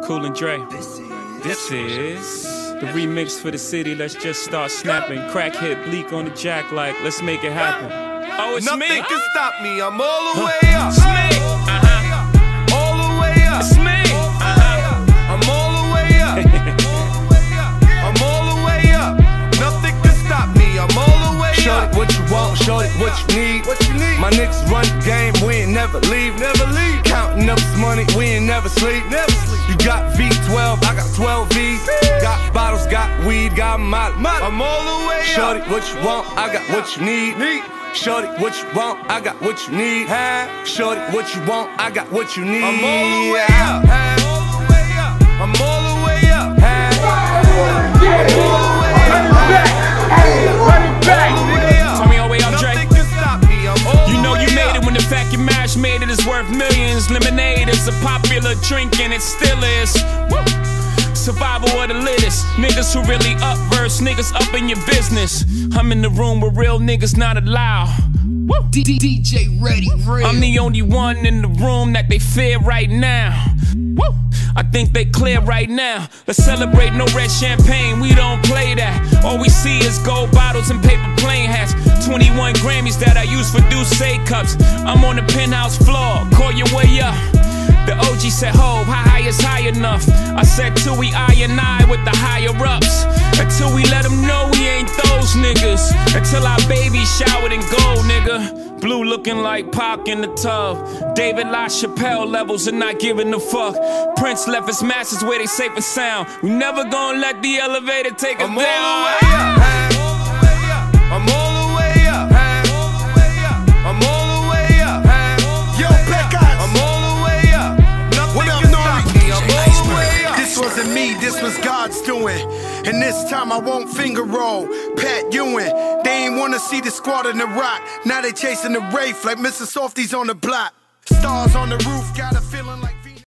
Cool and Dre. This is the remix for the city. Let's just start snapping. Crack hit Bleak on the jack like, let's make it happen. Oh, it's Nothing me. Nothing can stop me. I'm all the way up. It's me. All the way up. It's me. I'm all the way up. I'm all the way up. Nothing can stop me. I'm all the way up. Shorty, what you want? Shorty, what you need? My niggas run the game. We ain't never leave. Counting up this money. We ain't never sleep. You got V12. I got 12 V's. Got bottles. Got weed. Got molly. I'm all the way up. Shorty, what you want? I got what you need. Shorty, what you want? I got what you need. Shorty, what you want? I got what you need. I'm all the way up. I'm all the way up. Turn me all the way up, Dre. You know you made it when the fact you mash made it is worth millions. Lemonade is a popular drink and it still is. Woo. Survival of the littest. Niggas who really up verse, niggas up in your business. I'm in the room where real niggas not allowed. Woo. DJ Ready Real. I'm the only one in the room that they fear right now. Woo. I think they clear right now. Let's celebrate, no red champagne, we don't play that. All we see is gold bottles and paper plane hats. 21 Grammys that I use for Douce cups. I'm on the penthouse floor, call your way up. The OG said, "Ho, how high is high enough?" I said, "Till we I with the higher ups. Until we let them know we ain't those niggas. Until our baby showered in gold, nigga. Blue looking like Pac in the tub. David LaChapelle levels and not giving a fuck. Prince left his masters where they safe and sound. We never gonna let the elevator take us down. I'm all the way up. I'm all the way up. Yo, Black Eyes. I'm all the way up. What up, Nothing can stop Nori? me. I'm all the way up. This wasn't me, this was God's doing. And this time I won't finger roll. Pat Ewing, they ain't wanna see the squad in the rock. Now they chasing the Wraith like Mr. Softy's on the block. Stars on the roof, got a feeling like